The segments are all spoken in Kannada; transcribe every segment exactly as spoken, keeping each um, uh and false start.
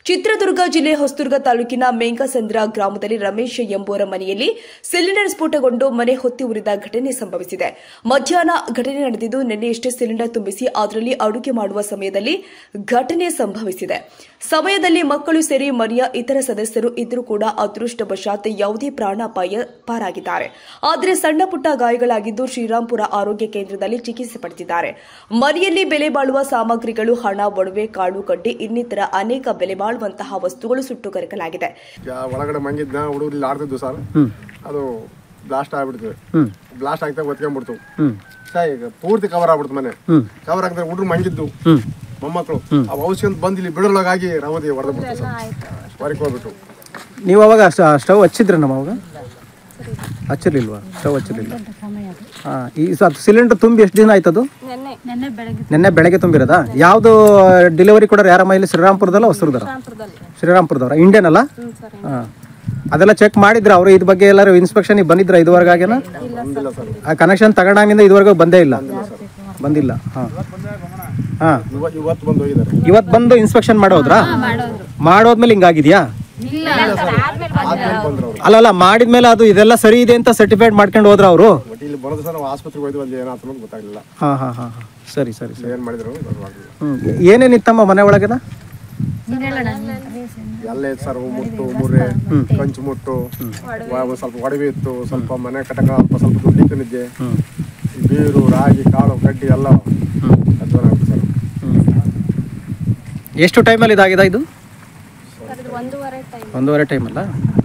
ಚಿತ್ರದುರ್ಗ ಜಿಲ್ಲೆ ಹೊಸದುರ್ಗ ತಾಲೂಕಿನ ಮೇಂಗಸಂದ್ರ ಗ್ರಾಮದಲ್ಲಿ ರಮೇಶ್ ಎಂಬುವರ ಮನೆಯಲ್ಲಿ ಸಿಲಿಂಡರ್ ಸ್ಫೋಟಗೊಂಡು ಮನೆ ಹೊತ್ತಿ ಉರಿದ ಘಟನೆ ಸಂಭವಿಸಿದೆ. ಮಧ್ಯಾಹ್ನ ಘಟನೆ ನಡೆದಿದ್ದು, ನಿನ್ನೆಯಷ್ಟೇ ಸಿಲಿಂಡರ್ ತುಂಬಿಸಿ ಅದರಲ್ಲಿ ಅಡುಗೆ ಮಾಡುವ ಸಮಯದಲ್ಲಿ ಘಟನೆ ಸಂಭವಿಸಿದೆ. ಸಮಯದಲ್ಲಿ ಮಕ್ಕಳು ಸೇರಿ ಮನೆಯ ಇತರ ಸದಸ್ಯರು ಇದ್ದರೂ ಕೂಡ ಅದೃಷ್ಟವಶಾತ್ ಯಾವುದೇ ಪ್ರಾಣಾಪಾಯ ಪಾರಾಗಿದ್ದಾರೆ. ಆದರೆ ಸಣ್ಣ ಪುಟ್ಟ ಗಾಯಗಳಾಗಿದ್ದು ಶ್ರೀರಾಂಪುರ ಆರೋಗ್ಯ ಕೇಂದ್ರದಲ್ಲಿ ಚಿಕಿತ್ಸೆ ಪಡೆದಿದ್ದಾರೆ. ಮನೆಯಲ್ಲಿ ಬೆಲೆ ಬಾಳುವ ಸಾಮಗ್ರಿಗಳು, ಹಣ, ಒಡವೆ, ಕಾಳು ಕಡ್ಡಿ ಇನ್ನಿತರ ಅನೇಕ ಬೆಲೆ ಬಾಳುವಂತಹ ವಸ್ತುಗಳು ಸುಟ್ಟು ಕರಕಲಾಗಿದೆ. ಒಳಗಡೆ ಮಂಗಿದ್ನ ಹುಡುಗರು ಆಡ್ತಿದ್ವು ಸರ್, ಅದು ಬ್ಲಾಸ್ಟ್ ಆಗ್ಬಿಡ್ತು. ಬ್ಲಾಸ್ಟ್ ಆಗ್ತಾ ಒತ್ಕೊಂಡ್ಬಿಡ್ತು. ಈಗ ಪೂರ್ತಿ ಕವರ್ ಆಗ್ಬಿಡ್ತು ಮನೆ. ಕವರ್ ಆಗ್ತಾರೆ ಹುಡುಗರು ಮಂಗಿದ್ದು ಮೊಮ್ಮಕ್ಕಳು ಆ ಔಷಧ ಬಂದು ಇಲ್ಲಿ ಬಿಡಲೊಳಗಾಗಿ ರಾಮದಿ ಹೊಡೆದ್ಬಿಡ್ತು ಸರ್, ಹೊರಗೆ ಹೋಗ್ಬಿಟ್ಟು. ನೀವು ಅವಾಗ ಸ್ಟವ್ ಹಚ್ಚಿದ್ರ ನಮ್ಮ ಅವಾಗ ಹಚ್ಚಿರ್ಲಿಲ್ವಾ? ಸ್ಟವ್ ಹಚ್ಚಿರ್ಲಿಲ್ಲ. ಹಾಂ, ಈ ಸಿಲಿಂಡರ್ ತುಂಬಿ ಎಷ್ಟು ದಿನ ಆಯ್ತದು? ನಿನ್ನೆ ಬೆಳಗ್ಗೆ ತುಂಬಿರೋದಾ? ಯಾವುದು ಡೆಲಿವರಿ ಕೊಡೋರು ಯಾರಮ್ಮ ಇಲ್ಲಿ? ಶ್ರೀರಾಂಪುರದಲ್ಲ ಹೊಸದುರ್ಗದಲ್ಲ? ಶ್ರೀರಾಂಪುರದವ್ರ. ಇಂಡಿಯನ್ ಅಲ್ಲ? ಹಾಂ, ಅದೆಲ್ಲ ಚೆಕ್ ಮಾಡಿದ್ರ ಅವರು? ಇದ್ರ ಬಗ್ಗೆ ಎಲ್ಲರೂ ಇನ್ಸ್ಪೆಕ್ಷನ್ ಬಂದಿದ್ರ ಇದುವರೆಗಾಗೇನ? ಆ ಕನೆಕ್ಷನ್ ತಗೊಂಡಾಗಿಂದ ಇದುವರೆಗೂ ಬಂದೇ ಇಲ್ಲ? ಬಂದಿಲ್ಲ. ಹಾಂ ಹಾಂ, ಇವತ್ತು ಬಂದು ಇನ್ಸ್ಪೆಕ್ಷನ್ ಮಾಡೋದ್ರಾ? ಮಾಡೋದ್ಮೇಲೆ ಹಿಂಗಾಗಿದ್ಯಾ? ಅಲ್ಲಲ್ಲ, ಮಾಡಿದ್ಮೇಲೆ ಅದು ಇದೆಲ್ಲ ಸರಿ ಇದೆ ಅಂತ ಸರ್ಟಿಫೈಡ್ ಮಾಡ್ಕೊಂಡು ಹೋದ್ರ ಅವರು? ಹಾ ಹಾ ಹಾ, ಸರಿ ಸರಿ ಸರಿ. ಏನೇನಿತ್ತಮ್ಮ ಮನೆ ಒಳಗೆನ? ಎಲ್ಲ ಇತ್ತು ಸರ್, ಮುಟ್ಟು ಮುರ್ರೆ, ಕಂಚು ಮುಟ್ಟು, ಸ್ವಲ್ಪ ಒಡವೆ ಇತ್ತು, ಸ್ವಲ್ಪ ಮನೆ ಕಟಕ, ಸ್ವಲ್ಪ ಸ್ವಲ್ಪ ದುಡ್ಡು ನಿದ್ದೆ, ಬೀರು, ರಾಗಿ, ಕಾಳು, ಕಡ್ಡಿ ಎಲ್ಲ ಸರ್. ಎಷ್ಟು ಟೈಮಲ್ಲಿ ಇದಾಗಿದೆ ಇದು? ಒಂದೂವರೆ ಟೈಮ್ ಅಲ್ಲ?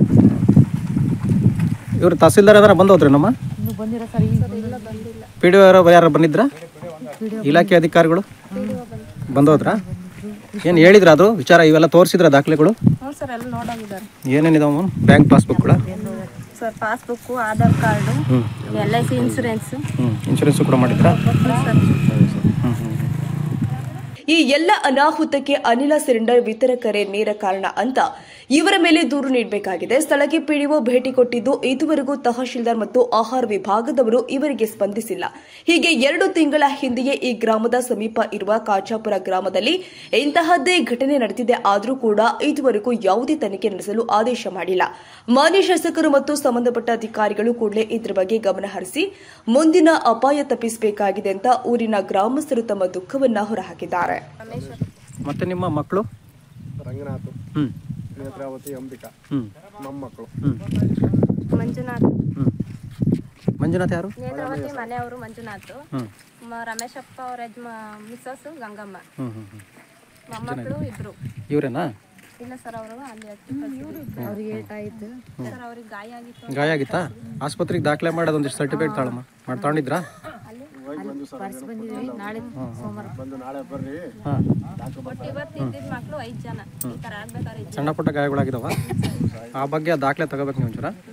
ಇವರು ತಹಸೀಲ್ದಾರ್ ಅದರ ಬಂದು ಹೋದ್ರಿ ನಮ್ಮ? ಪಿ ಡಿ ಒ ಯಾರು ಬಂದಿದ್ರ? ಇಲಾಖೆ ಅಧಿಕಾರಿಗಳು ಬಂದೋದ್ರಾ? ಏನು ಹೇಳಿದ್ರ ಅದು ವಿಚಾರ? ಇವೆಲ್ಲ ತೋರಿಸಿದ್ರ ದಾಖಲೆಗಳು? ಏನೇನಿದಾವ? ಬ್ಯಾಂಕ್ ಪಾಸ್ಬುಕ್ ಕೂಡ sir, passbook, Aadhaar card, L I C insurance. Insurance ಕೂಡ ಮಾಡಿದ್ರಾ? ಈ ಎಲ್ಲ ಅನಾಹುತಕ್ಕೆ ಅನಿಲ ಸಿಲಿಂಡರ್ ವಿತರಕರೇ ನೇರ ಕಾರಣ ಅಂತ ಇವರ ಮೇಲೆ ದೂರು ನೀಡಬೇಕಾಗಿದೆ. ಸ್ಥಳಕ್ಕೆ ಪಿಡಿಒ ಭೇಟಿ ಕೊಟ್ಟಿದ್ದು ಇದುವರೆಗೂ ತಹಶೀಲ್ದಾರ್ ಮತ್ತು ಆಹಾರ ವಿಭಾಗದವರು ಇವರಿಗೆ ಸ್ಪಂದಿಸಿಲ್ಲ. ಹೀಗೆ ಎರಡು ತಿಂಗಳ ಹಿಂದೆಯೇ ಈ ಗ್ರಾಮದ ಸಮೀಪ ಇರುವ ಕಾಚಾಪುರ ಗ್ರಾಮದಲ್ಲಿ ಇಂತಹದ್ದೇ ಘಟನೆ ನಡೆದಿದೆ. ಆದರೂ ಕೂಡ ಇದುವರೆಗೂ ಯಾವುದೇ ತನಿಖೆ ನಡೆಸಲು ಆದೇಶ ಮಾಡಿಲ್ಲ. ಮಾನ್ಯ ಶಾಸಕರು ಮತ್ತು ಸಂಬಂಧಪಟ್ಟ ಅಧಿಕಾರಿಗಳು ಕೂಡಲೇ ಇದರ ಬಗ್ಗೆ ಗಮನ ಹರಿಸಿ ಮುಂದಿನ ಅಪಾಯ ತಪ್ಪಿಸಬೇಕಾಗಿದೆ ಅಂತ ಊರಿನ ಗ್ರಾಮಸ್ಥರು ತಮ್ಮ ದುಃಖವನ್ನ ಹೊರಹಾಕಿದ್ದಾರೆ. ಮತ್ತೆ ನಿಮ್ಮ ಮಕ್ಕಳು? ರಂಗನಾಥ್, ನೇತ್ರಾವತಿ, ಅಂಬಿಕಾ ಮೊಮ್ಮಕ್ಕಳು. ಮಂಜುನಾಥ್. ಮಂಜುನಾಥ್ ಯಾರು? ನೇತ್ರಾವತಿ ಮನೆಯವರು ಮಂಜುನಾಥ್. ರಮೇಶಪ್ಪ ಅವರ ಮಿಸಸ್ ಗಂಗಮ್ಮ. ಮೊಮ್ಮಕ್ಕಳು ಇಬ್ರು. ಇವರೇನಾ? ಇಲ್ಲ ಸರ್, ಅವರು ಅಲ್ಲಿ ಅವ್ರಿಗೆ ಸರ್, ಅವ್ರಿಗೆ ಗಾಯ ಆಗಿತ್ತು. ಗಾಯ ಆಗಿತ್ತಾ? ಆಸ್ಪತ್ರೆಗೆ ದಾಖಲೆ ಮಾಡೋದು ಒಂದಿಷ್ಟು ಸರ್ಟಿಫಿಕೇಟ್ ತಾಳಮ್ಮ ಮಾಡಿ ತಗೊಂಡಿದ್ರಾ? ಮಕ್ಕಳು ಐದು ಜನ ಈ ತರ ಆಗ್ಬೇಕಾದ್ರೆ ಸಣ್ಣ ಪುಟ್ಟ ಗಾಯಗಳಾಗಿದಾವ? ಆ ಬಗ್ಗೆ ದಾಖಲೆ ತಗೋಬೇಕು ನೀವು ಒಂಚೂರ.